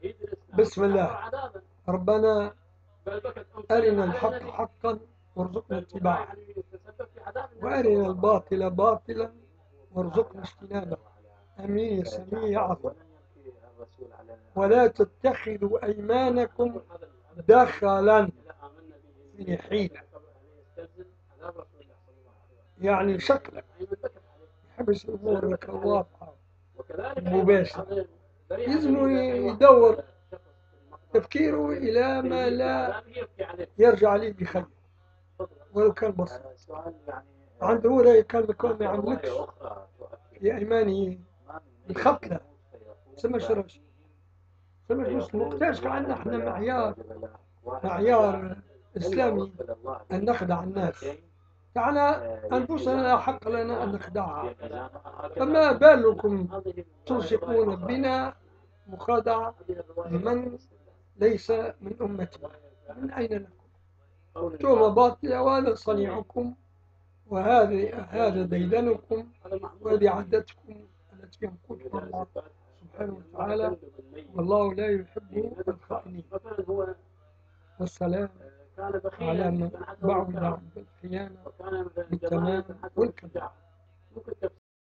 بسم الله. ربنا أرنا الحق حقا وارزقنا اتباعه، وأرنا الباطل باطلا وارزقنا اجتنابه. آمين يا سميع يا عظيم. ولا تتخذوا أيمانكم دخلا، يعني حيلة، يعني شكلك يحبس الأمور لك واضحة مباشرة. لازم يدور تفكيره إلى ما لا يرجع عليه بخير ولو كان بسيط. عنده هو لا كان ما يعملكش في أيمانه الخطلة سمى شرش سمى مسلم مقتاش عندنا احنا معيار إسلامي أن نخدع الناس. تعالى أنفسنا لا حق لنا أن نخدعها، فما بالكم تلصقون بنا مخادعة من ليس من أمتنا؟ من أين لكم؟ توم باطلة وهذا صنيعكم، هذا ديدنكم، وهذه عادتكم التي ينقضها الله سبحانه وتعالى، والله لا يحب الخائنين. والسلام على من بعد عن الخيانة بالتمام والكمال.